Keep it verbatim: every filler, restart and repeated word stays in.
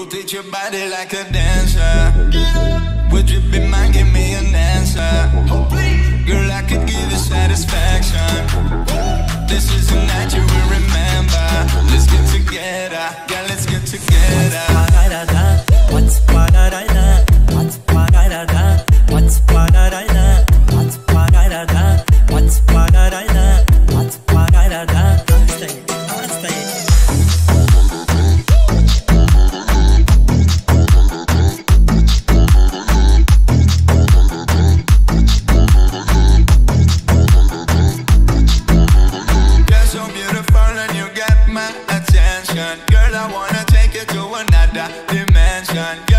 Rotate your body like a dancer. Would you be mine? Give me an answer. Girl, I could give you satisfaction. This is a night you will remember. Let's get together, yeah, let's get together. What's Pagarina? What's Pagarina? What's Pagarina? What's Pagarina? What's Pagarina? What's Pagarina? Stay, stay. You're so beautiful and you got my attention. Girl, I wanna take you to another dimension.